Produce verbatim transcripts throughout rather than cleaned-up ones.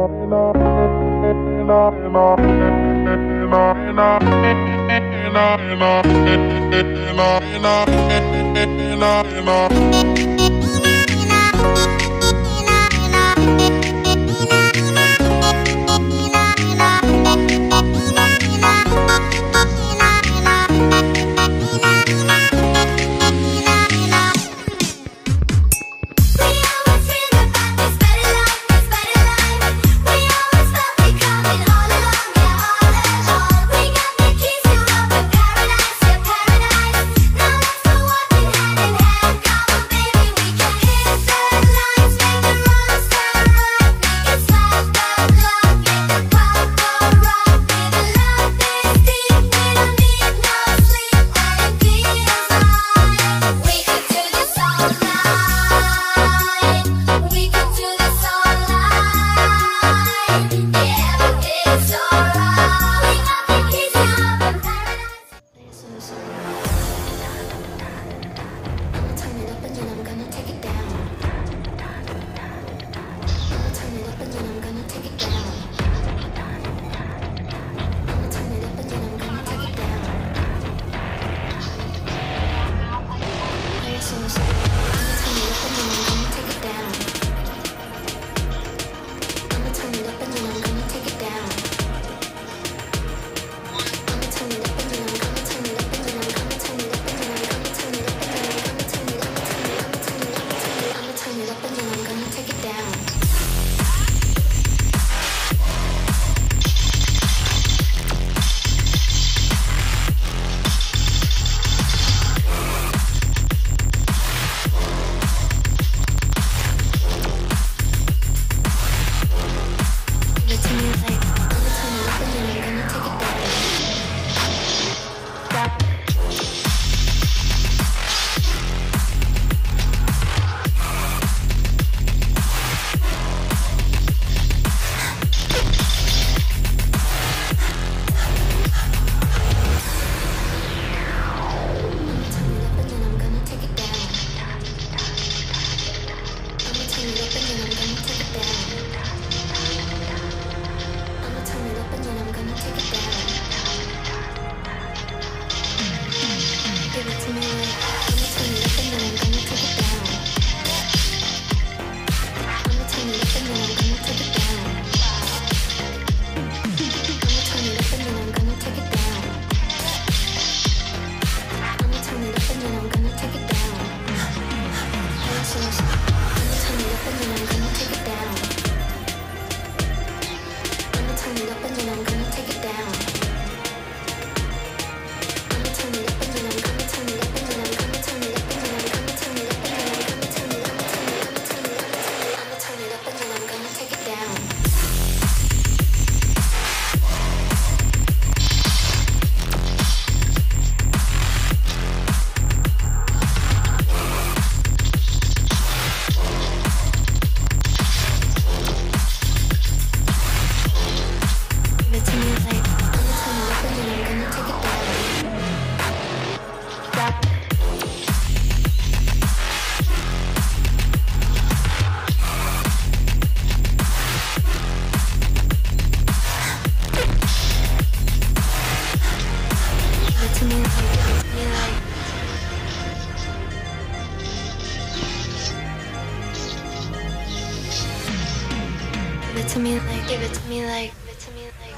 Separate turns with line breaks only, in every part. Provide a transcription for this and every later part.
to me like, give it to me like, give it to me like.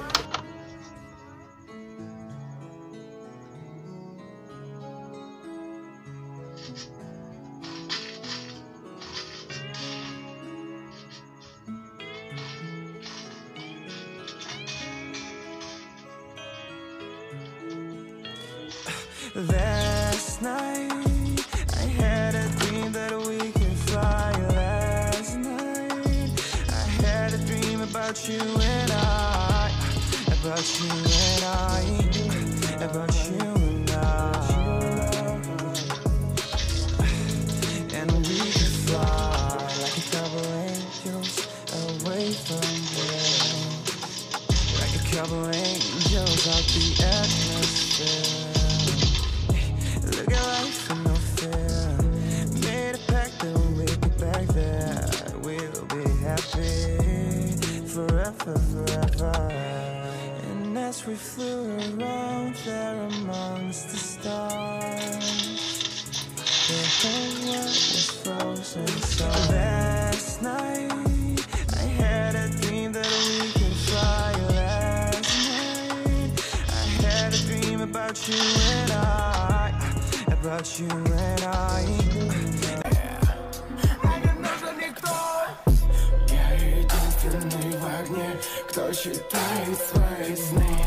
Last night, I had a dream that we could fly. Last night, I had a dream about you and I, about you and I, about you and I. And we could fly like a couple angels away from here, like a couple angels out the atmosphere. Look at life and no fear. Made a pact that when we get back there, we'll be happy. flew around there amongst the stars. The whole world was frozen so last night I had a dream that we could fly. Last night I had a dream about you and I, about you and I.
Мне не нужен никто. Я единственный в огне, кто считает свои сны.